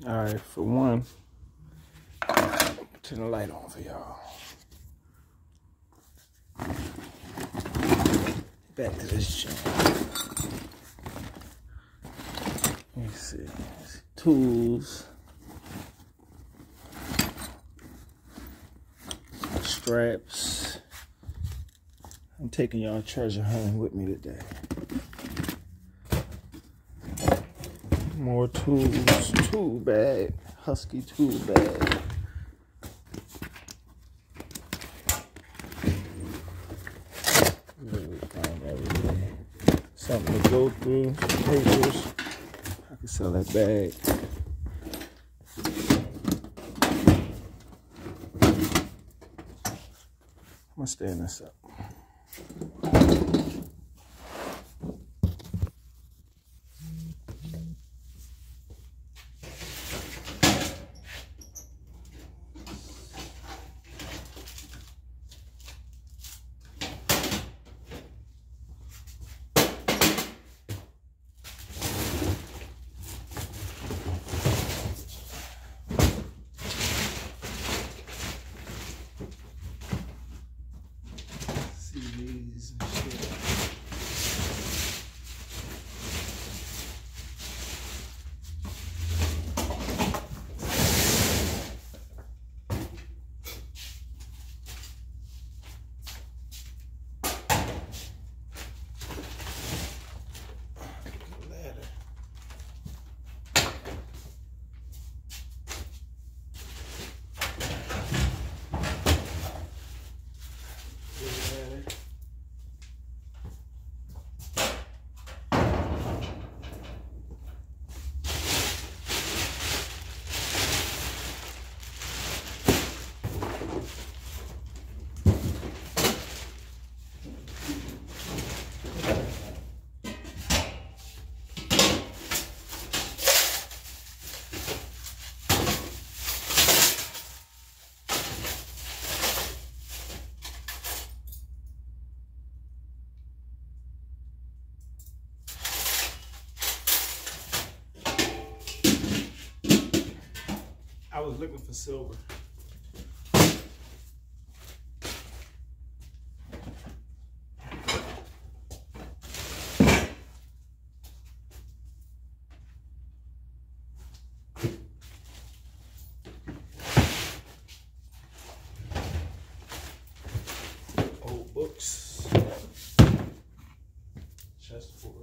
All right, for one, turn the light on for y'all. Back to this channel. Let me see. Tools. Straps. I'm taking y'all treasure hunting with me today. More tools. Tool bag. Husky tool bag. Something to go through. Some papers. I can sell that bag. I'm gonna stand this up. CDs and shit. I was looking for silver. Old books. Chessboard.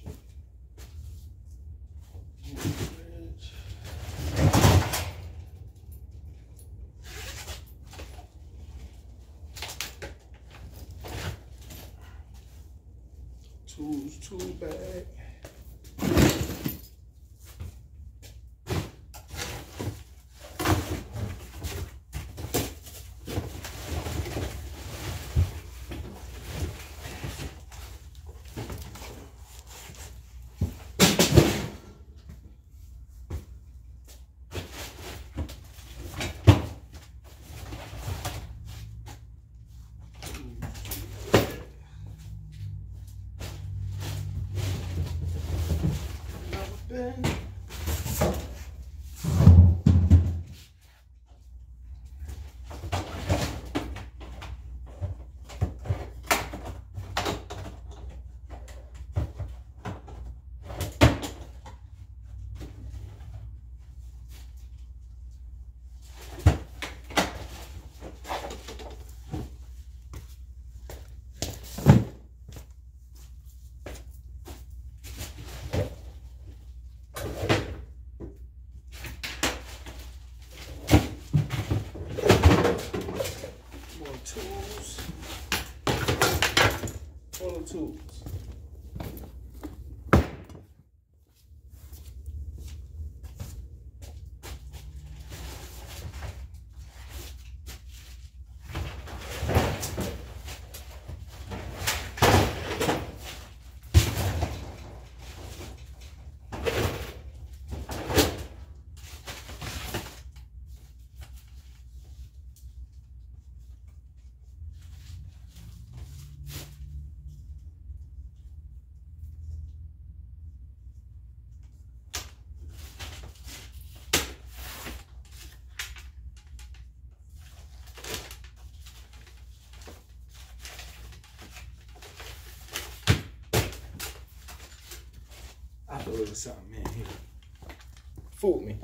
Tools, tool bag. Tools. Full of tools. a little something in here. Fooled me.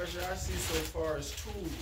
treasure I see so far is tools.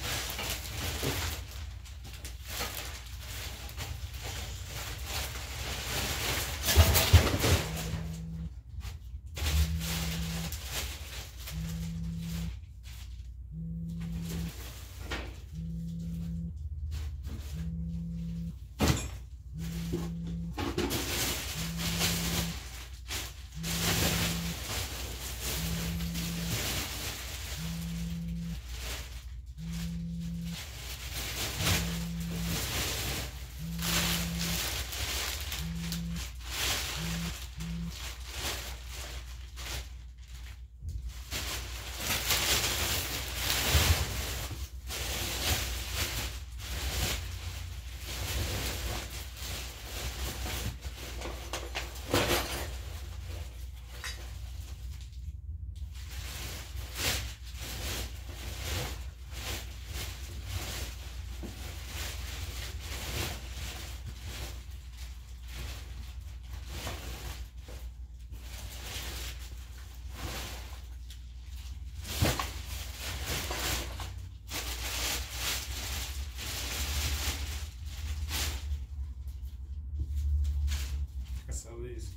At least.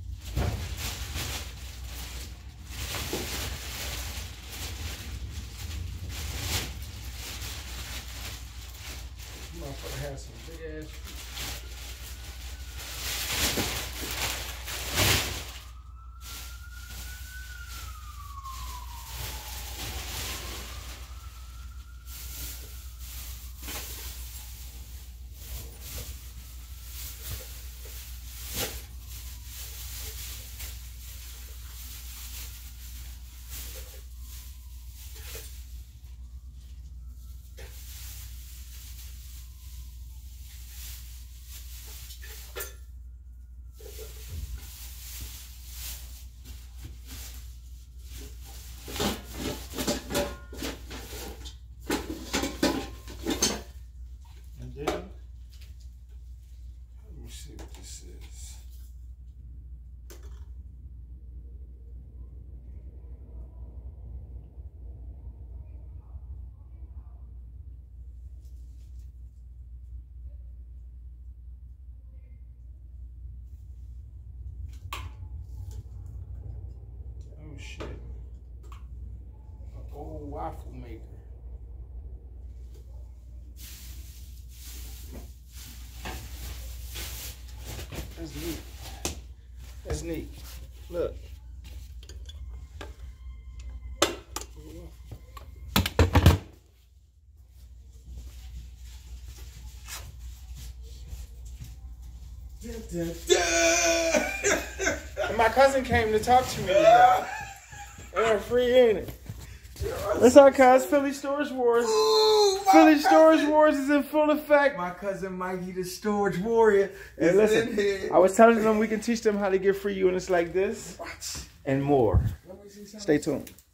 Motherfucker has some big ass. Oh shit. An old waffle maker. That's neat. That's neat. Look. My cousin came to talk to me today. They're free, ain't it? That's our cuz Philly Storage Wars. Ooh, Philly Storage Wars is in full effect. My cousin Mikey, the storage warrior, is listen, in here. I was telling them we can teach them how to get free units like this and more. Stay tuned.